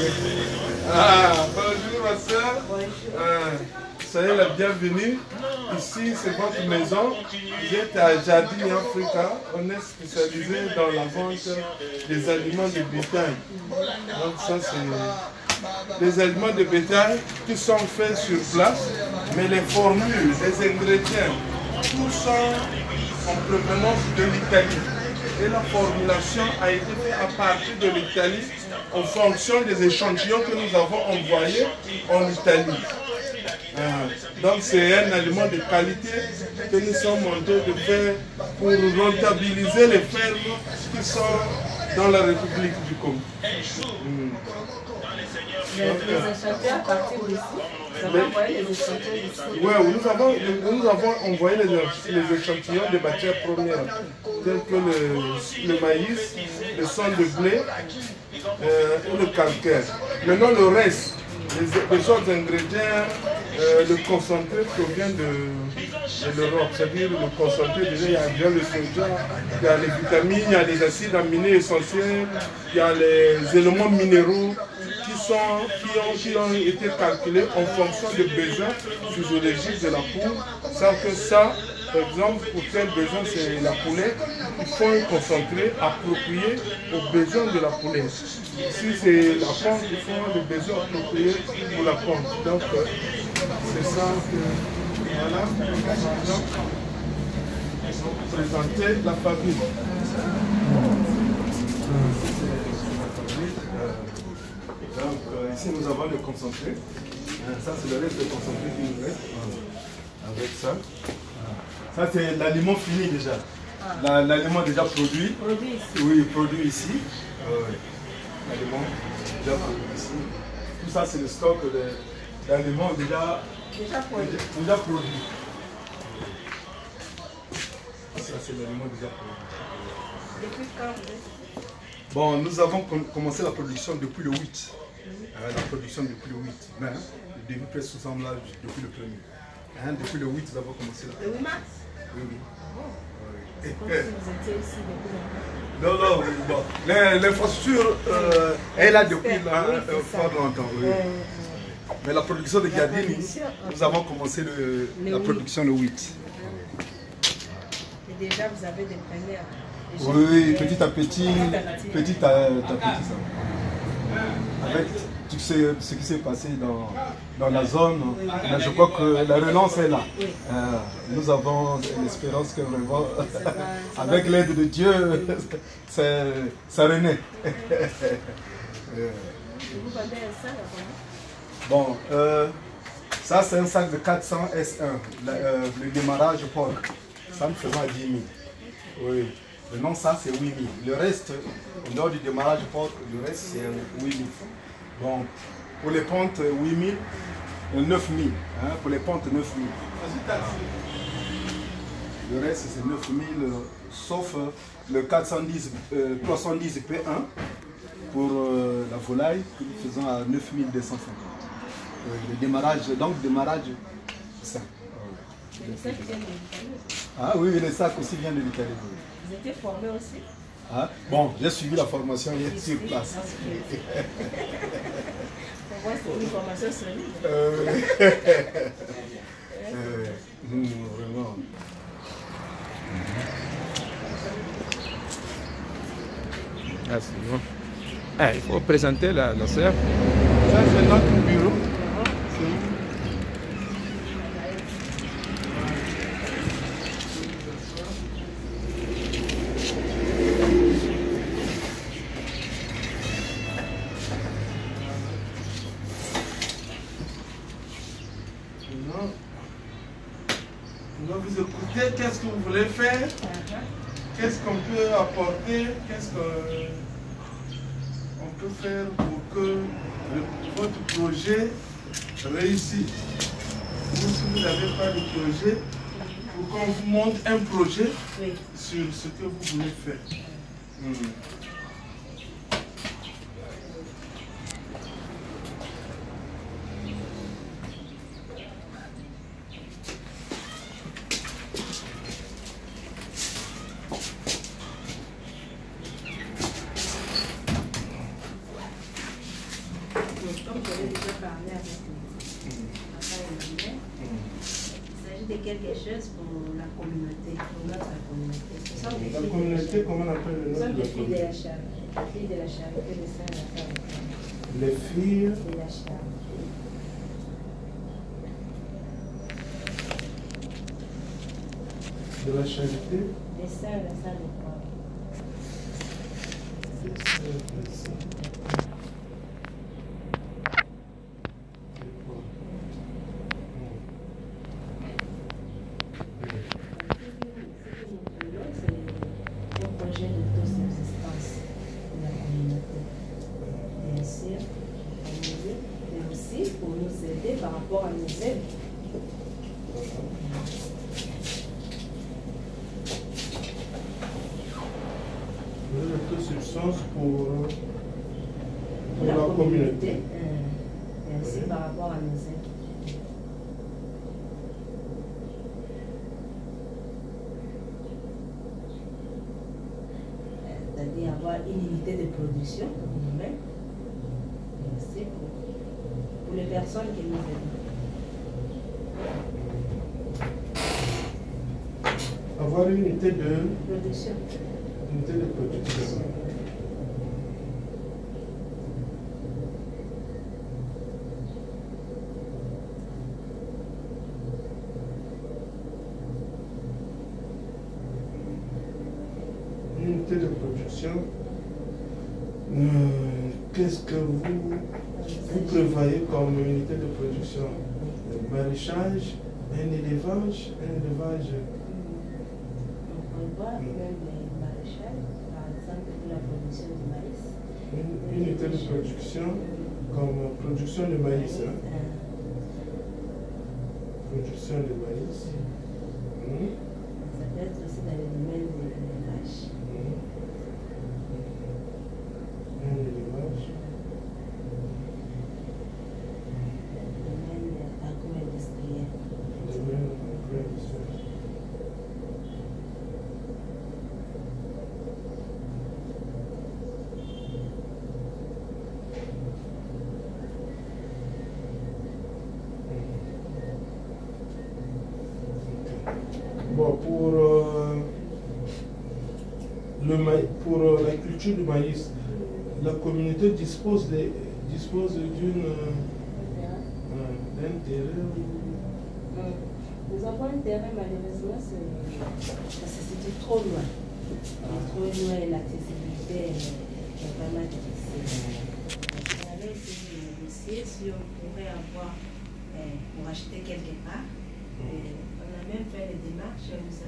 Bonjour ma soeur. Soyez la bienvenue. Ici c'est votre maison. Vous êtes à Jardin Africa. On est spécialisé dans la vente des aliments de bétail. Donc ça c'est les aliments de bétail qui sont faits sur place. Mais les formules, les ingrédients, tout sont en provenance de l'Italie. Et la formulation a été faite à partir de l'Italie en fonction des échantillons que nous avons envoyés en Italie. Donc c'est un aliment de qualité que nous sommes en train de faire pour rentabiliser les fermes qui sont dans la République du Congo. Les échantillons à partir d'ici, vous avez envoyé les échantillons d'ici? Oui, nous avons envoyé les échantillons de matières premières, telles que le maïs, le sang de blé et le calcaire. Maintenant le reste, les autres ingrédients, le concentré provient de l'Europe. C'est-à-dire le concentré, déjà il y a bien le soja, il y a les vitamines, il y a les acides aminés essentiels, il y a les éléments minéraux qui ont été calculés en fonction des besoins physiologiques de la poule. Sans que ça, par exemple, pour tel besoin c'est la poulet, il faut un concentré approprié aux besoins de la poulet. Si c'est la pente, il faut le besoin approprié pour la pente. Donc c'est ça que, voilà, on va présenter la famille. Donc ici nous avons le concentré. Ça c'est le reste de concentré qui nous reste. Avec ça. Ça c'est l'aliment fini déjà. L'aliment déjà produit. Produit ici. Oui, produit ici. L'aliment déjà produit ici. Tout ça c'est le stock d'aliments déjà produit. Ça c'est l'aliment déjà produit. Depuis quand vous êtes? Bon, nous avons commencé la production depuis le 8. La production depuis le 8. Mais le début presque ensemble là depuis le 1er. Depuis le 8, nous avons commencé là. Le 8 mars? Oui, oui. C'est comme si vous étiez ici depuis longtemps. Non, bon. L'infrastructure est là depuis fort longtemps. Oui. Mais la production de Gardini, nous avons commencé la production le 8. Et déjà, vous avez des premières. Oui, petit à petit, ça. Avec tout ce qui s'est passé dans la zone, mais je crois que la relance est là. Nous avons l'espérance que vraiment, avec l'aide de Dieu, ça renaît. Vous vendez un sac à combien? Bon, ça c'est un sac de 400 S1, le démarrage porc. Ça nous faisons à 10 000. Oui. Maintenant, ça c'est 8 000. Le reste, au nord du démarrage porc, le reste c'est 8 000. Bon, pour les pentes, 8 000, 9 000. Pour les pentes, 9 000. Le reste c'est 9 000, sauf le 310 P1 pour la volaille, que nous faisons à 9 250. Le démarrage, donc démarrage, ça. Les sacs viennent de l'Italie. Ah oui, les sacs aussi viennent de l'Italie. Vous étiez formé aussi? Bon, j'ai suivi la formation hier sur place. Pour moi, c'est une formation solide. Vraiment. Ah, c'est bon. Il faut présenter la sœur. Ça, c'est notre bureau. On va vous écouter, qu'est-ce que vous voulez faire, qu'est-ce qu'on peut apporter, qu'est-ce qu'on peut faire pour que votre projet réussisse. Si vous n'avez pas de projet, pour qu'on vous montre un projet sur ce que vous voulez faire. Comme j'avais déjà parlé avec papa et ma mère, il s'agit de quelque chose pour la communauté, pour notre communauté. La communauté, comment on appelle le Nous nom sommes de des la filles de communauté? la charité, les filles de la charité de Saint-Lazare. Les filles De la charité. de la charité. De Saint-Lazare de Croix. C'est un projet d'autosubsistance de la communauté. Bien sûr, mais aussi pour nous aider par rapport à nos aides. L'autosubstance pour la communauté. Et aussi par rapport à nos aides. C'est-à-dire avoir une unité de production pour nous-mêmes, et aussi pour les personnes qui nous aident. Avoir une unité de Production. unité de production. Une unité de production. Qu'est-ce que vous prévoyez comme unité de production? Le maraîchage, un élevage. On prévoit même les maraîchages, par exemple pour la production du maïs. Une unité de production comme production de maïs. Hein? Production de maïs. Ça peut être aussi dans le domaine de l'élevage. Un élevage. Le domaine agro-industriel. Domaine agro-industriel. Bon, pour la culture du maïs, la communauté dispose d'un terrain. Nous avons un terrain, malheureusement, parce que c'était trop loin. Trop loin et l'accessibilité est vraiment difficile. On avait essayé de négocier si on pourrait avoir pour acheter quelque part. Et on a même fait les démarches, nous